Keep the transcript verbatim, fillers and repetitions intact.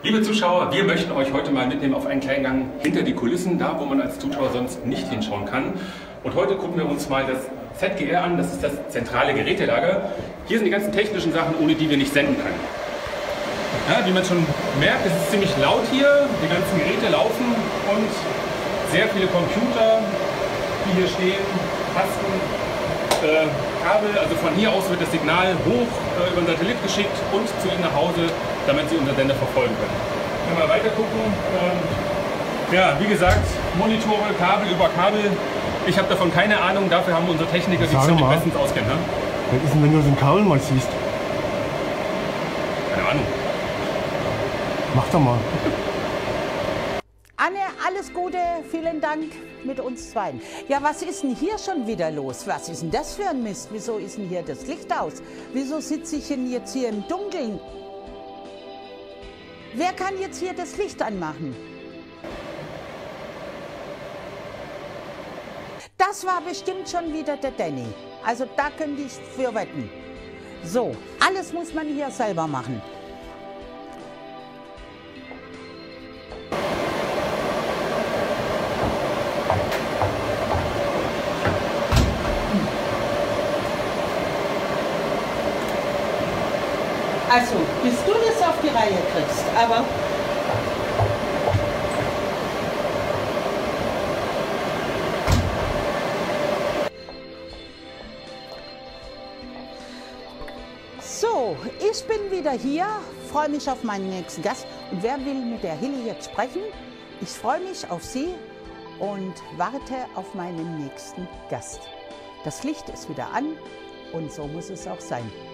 Liebe Zuschauer, wir möchten euch heute mal mitnehmen auf einen kleinen Gang hinter die Kulissen, da wo man als Zuschauer sonst nicht hinschauen kann. Und heute gucken wir uns mal das Z G R an, das ist das zentrale Gerätelager. Hier sind die ganzen technischen Sachen, ohne die wir nicht senden können. Ja, wie man schon merkt, es ist ziemlich laut hier, die ganzen Geräte laufen und sehr viele Computer, die hier stehen, Tasten, äh, Kabel. Also von hier aus wird das Signal hoch äh, über den Satellit geschickt und zu Ihnen nach Hause, damit Sie unseren Sender verfolgen können. Wenn wir weiter gucken, ähm, ja, wie gesagt, Monitore, Kabel über Kabel. Ich habe davon keine Ahnung, dafür haben unsere Techniker, die sich bestens auskennen. Ne? Was ist denn, wenn du so ein Kabel mal siehst? Keine Ahnung. Mach doch mal. Anne, alles Gute, vielen Dank mit uns zweien. Ja, was ist denn hier schon wieder los? Was ist denn das für ein Mist? Wieso ist denn hier das Licht aus? Wieso sitze ich denn jetzt hier im Dunkeln? Wer kann jetzt hier das Licht anmachen? Das war bestimmt schon wieder der Danny. Also da könnte ich für wetten. So, alles muss man hier selber machen. Also, bis du das auf die Reihe kriegst, aber... So, ich bin wieder hier, freue mich auf meinen nächsten Gast. Und wer will mit der Hilly jetzt sprechen? Ich freue mich auf Sie und warte auf meinen nächsten Gast. Das Licht ist wieder an und so muss es auch sein.